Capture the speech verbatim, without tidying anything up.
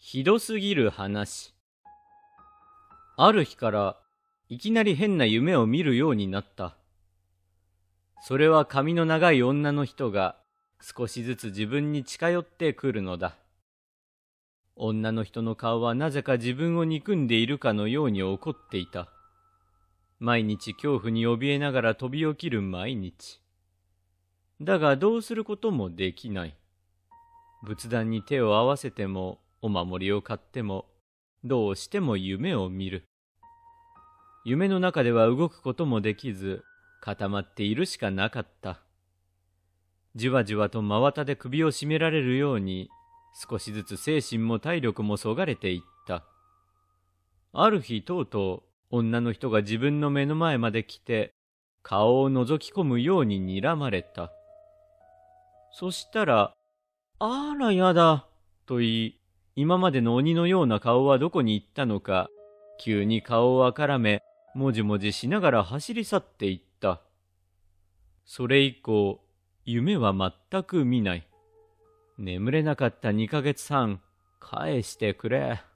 ひどすぎる話。ある日からいきなり変な夢を見るようになった。それは髪の長い女の人が少しずつ自分に近寄ってくるのだ。女の人の顔はなぜか自分を憎んでいるかのように怒っていた。毎日恐怖に怯えながら飛び起きる毎日。だがどうすることもできない。仏壇に手を合わせてもお守りを買ってもどうしても夢を見る。夢の中では動くこともできず固まっているしかなかった。じわじわと真綿で首を絞められるように少しずつ精神も体力もそがれていった。ある日とうとう女の人が自分の目の前まで来て顔を覗き込むように睨まれた。そしたら、あらやだと言い、今までの鬼のような顔はどこに行ったのか、急に顔をあからめ、もじもじしながら走り去っていった。それ以降、夢は全く見ない。眠れなかったにかげつはん、返してくれ。